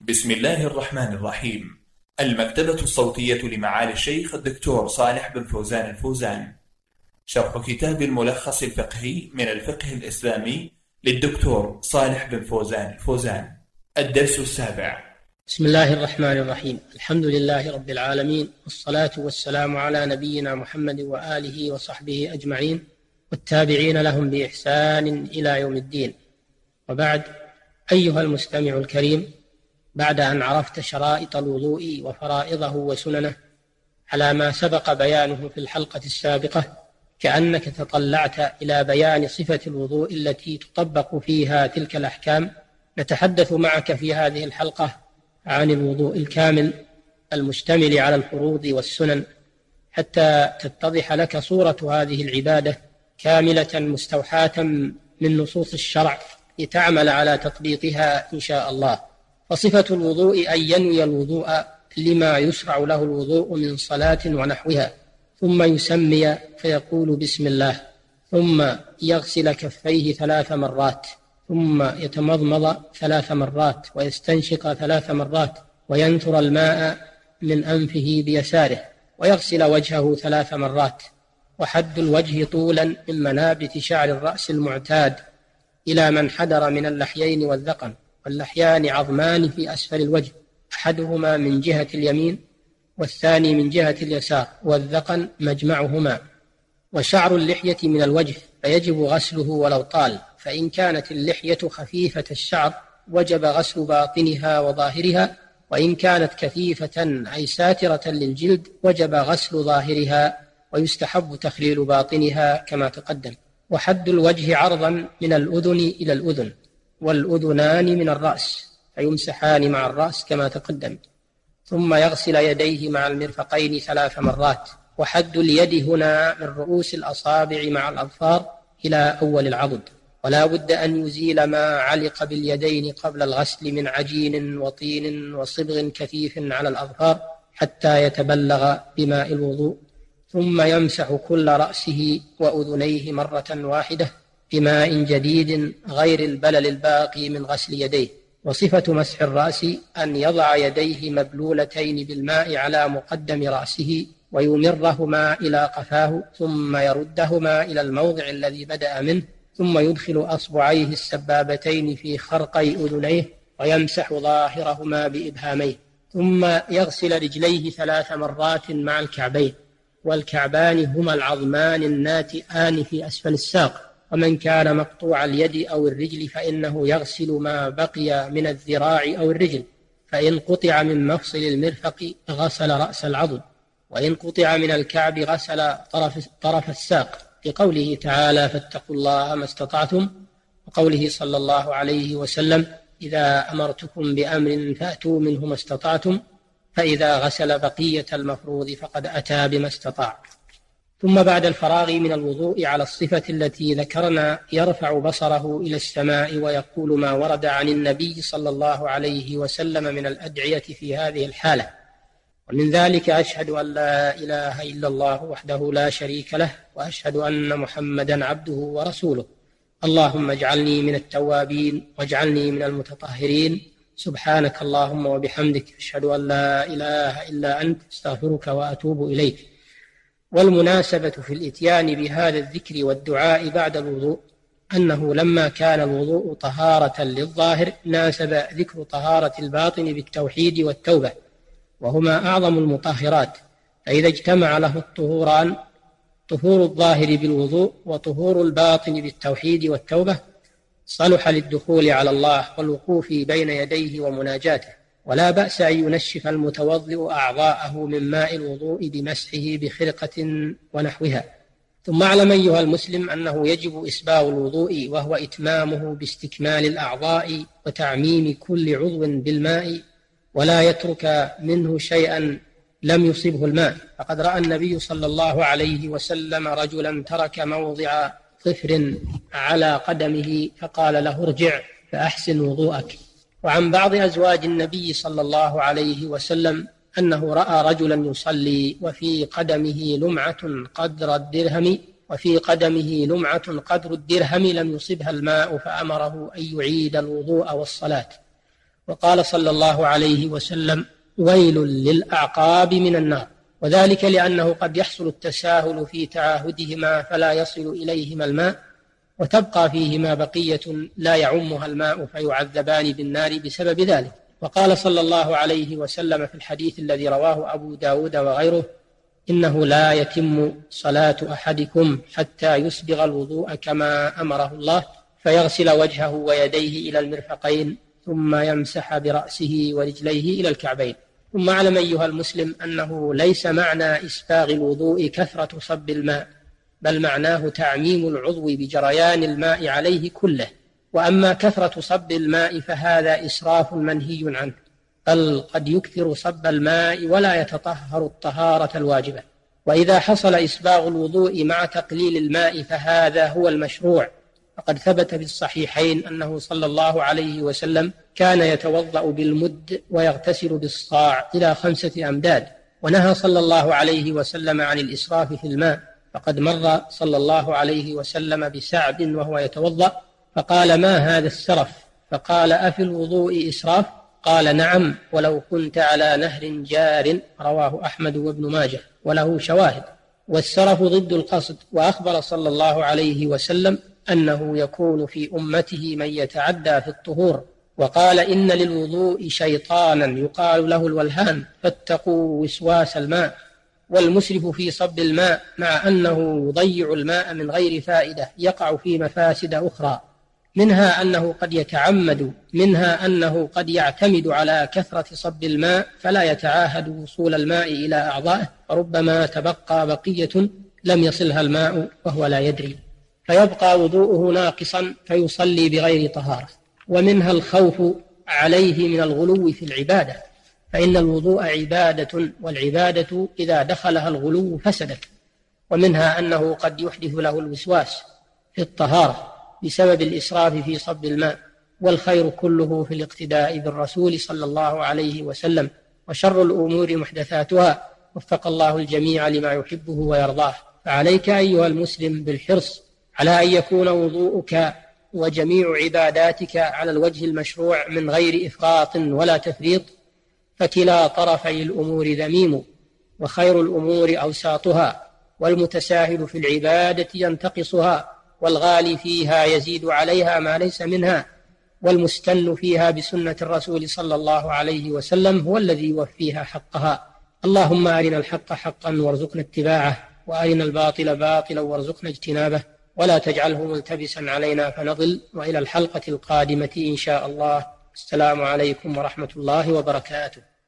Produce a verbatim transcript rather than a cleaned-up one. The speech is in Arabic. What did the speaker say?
بسم الله الرحمن الرحيم. المكتبة الصوتية لمعالي الشيخ الدكتور صالح بن فوزان الفوزان. شرح كتاب الملخص الفقهي من الفقه الإسلامي للدكتور صالح بن فوزان الفوزان. الدرس السابع. بسم الله الرحمن الرحيم. الحمد لله رب العالمين، والصلاة والسلام على نبينا محمد وآله وصحبه أجمعين، والتابعين لهم بإحسان إلى يوم الدين. وبعد، أيها المستمع الكريم، بعد أن عرفت شرائط الوضوء وفرائضه وسننه على ما سبق بيانه في الحلقة السابقة، كأنك تطلعت إلى بيان صفة الوضوء التي تطبق فيها تلك الأحكام. نتحدث معك في هذه الحلقة عن الوضوء الكامل المشتمل على الفروض والسنن، حتى تتضح لك صورة هذه العبادة كاملة مستوحاة من نصوص الشرع لتعمل على تطبيقها إن شاء الله. فصفة الوضوء أن ينوي الوضوء لما يشرع له الوضوء من صلاة ونحوها، ثم يسمي فيقول بسم الله، ثم يغسل كفيه ثلاث مرات، ثم يتمضمض ثلاث مرات، ويستنشق ثلاث مرات، وينثر الماء من أنفه بيساره، ويغسل وجهه ثلاث مرات. وحد الوجه طولا من منابت شعر الرأس المعتاد إلى من حدر من اللحيين والذقن. واللحيان عظمان في أسفل الوجه، أحدهما من جهة اليمين والثاني من جهة اليسار، والذقن مجمعهما. وشعر اللحية من الوجه فيجب غسله ولو طال، فإن كانت اللحية خفيفة الشعر وجب غسل باطنها وظاهرها، وإن كانت كثيفة أي ساترة للجلد وجب غسل ظاهرها، ويستحب تخليل باطنها كما تقدم. وحد الوجه عرضا من الأذن إلى الأذن، والأذنان من الرأس، فيمسحان مع الرأس كما تقدم. ثم يغسل يديه مع المرفقين ثلاث مرات. وحد اليد هنا من رؤوس الأصابع مع الأظفار إلى أول العضد، ولا بد أن يزيل ما علق باليدين قبل الغسل من عجين وطين وصبغ كثيف على الأظفار حتى يتبلغ بماء الوضوء. ثم يمسح كل رأسه وأذنيه مرة واحدة بماء جديد غير البلل الباقي من غسل يديه. وصفة مسح الرأس أن يضع يديه مبلولتين بالماء على مقدم رأسه، ويمرهما إلى قفاه، ثم يردهما إلى الموضع الذي بدأ منه، ثم يدخل أصبعيه السبابتين في خرقي أذنيه، ويمسح ظاهرهما بإبهاميه. ثم يغسل رجليه ثلاث مرات مع الكعبين، والكعبان هما العظمان الناتئان في أسفل الساق. ومن كان مقطوع اليد أو الرجل فإنه يغسل ما بقي من الذراع أو الرجل، فإن قطع من مفصل المرفق غسل رأس العضد، وإن قطع من الكعب غسل طرف, طرف الساق، لقوله تعالى فاتقوا الله ما استطعتم، وقوله صلى الله عليه وسلم إذا أمرتكم بأمر فأتوا منه ما استطعتم، فإذا غسل بقية المفروض فقد أتى بما استطاع. ثم بعد الفراغ من الوضوء على الصفة التي ذكرنا يرفع بصره إلى السماء ويقول ما ورد عن النبي صلى الله عليه وسلم من الأدعية في هذه الحالة. ومن ذلك أشهد أن لا إله إلا الله وحده لا شريك له، وأشهد أن محمدا عبده ورسوله. اللهم اجعلني من التوابين واجعلني من المتطهرين. سبحانك اللهم وبحمدك، أشهد أن لا إله إلا أنت، استغفرك وأتوب إليك. والمناسبة في الإتيان بهذا الذكر والدعاء بعد الوضوء أنه لما كان الوضوء طهارة للظاهر ناسب ذكر طهارة الباطن بالتوحيد والتوبة، وهما أعظم المطهرات. فإذا اجتمع له الطهوران، طهور الظاهر بالوضوء وطهور الباطن بالتوحيد والتوبة، صلح للدخول على الله والوقوف بين يديه ومناجاته. ولا بأس أن ينشف المتوضئ أعضاءه من ماء الوضوء بمسحه بخرقة ونحوها. ثم اعلم أيها المسلم أنه يجب إسباغ الوضوء، وهو إتمامه باستكمال الأعضاء وتعميم كل عضو بالماء، ولا يترك منه شيئا لم يصبه الماء. فقد رأى النبي صلى الله عليه وسلم رجلا ترك موضع ظفر على قدمه فقال له ارجع فأحسن وضوءك. وعن بعض أزواج النبي صلى الله عليه وسلم أنه رأى رجلا يصلي وفي قدمه لمعة قدر الدرهم وفي قدمه لمعة قدر الدرهم لم يصبها الماء، فأمره أن يعيد الوضوء والصلاة. وقال صلى الله عليه وسلم: ويل للأعقاب من النار. وذلك لأنه قد يحصل التساهل في تعاهدهما فلا يصل إليهما الماء، وتبقى فيهما بقية لا يعمها الماء فيعذبان بالنار بسبب ذلك. وقال صلى الله عليه وسلم في الحديث الذي رواه أبو داود وغيره: إنه لا يتم صلاة أحدكم حتى يسبغ الوضوء كما أمره الله، فيغسل وجهه ويديه إلى المرفقين ثم يمسح برأسه ورجليه إلى الكعبين. ثم اعلم أيها المسلم أنه ليس معنى إسباغ الوضوء كثرة صب الماء، بل معناه تعميم العضو بجريان الماء عليه كله. وأما كثرة صب الماء فهذا إسراف منهي عنه، بل قد يكثر صب الماء ولا يتطهر الطهارة الواجبة. وإذا حصل إسباغ الوضوء مع تقليل الماء فهذا هو المشروع، فقد ثبت في الصحيحين أنه صلى الله عليه وسلم كان يتوضأ بالمد ويغتسل بالصاع إلى خمسة أمداد. ونهى صلى الله عليه وسلم عن الإسراف في الماء، فقد مر صلى الله عليه وسلم بسعد وهو يتوضأ فقال: ما هذا السرف؟ فقال: أفي الوضوء إسراف؟ قال: نعم، ولو كنت على نهر جار. رواه أحمد وابن ماجه وله شواهد. والسرف ضد القصد. وأخبر صلى الله عليه وسلم أنه يكون في أمته من يتعدى في الطهور، وقال: إن للوضوء شيطانا يقال له الولهان فاتقوا وسواس الماء. والمسرف في صب الماء مع أنه يضيع الماء من غير فائدة يقع في مفاسد أخرى، منها أنه قد يتعمد منها أنه قد يعتمد على كثرة صب الماء فلا يتعاهد وصول الماء إلى أعضائه، فربما تبقى بقية لم يصلها الماء وهو لا يدري، فيبقى وضوءه ناقصا فيصلي بغير طهارة. ومنها الخوف عليه من الغلو في العبادة، فإن الوضوء عبادة، والعبادة إذا دخلها الغلو فسدت. ومنها أنه قد يحدث له الوسواس في الطهارة بسبب الإسراف في صب الماء. والخير كله في الاقتداء بالرسول صلى الله عليه وسلم، وشر الأمور محدثاتها، وفق الله الجميع لما يحبه ويرضاه. فعليك أيها المسلم بالحرص على أن يكون وضوءك وجميع عباداتك على الوجه المشروع من غير إفراط ولا تفريط، فكلا طرفي الأمور ذميم، وخير الأمور أوساطها، والمتساهل في العبادة ينتقصها، والغالي فيها يزيد عليها ما ليس منها، والمستن فيها بسنة الرسول صلى الله عليه وسلم هو الذي يوفيها حقها. اللهم أرنا الحق حقا وارزقنا اتباعه، وأرنا الباطل باطلا وارزقنا اجتنابه، ولا تجعله ملتبسا علينا فنضل. وإلى الحلقة القادمة إن شاء الله. السلام عليكم ورحمة الله وبركاته.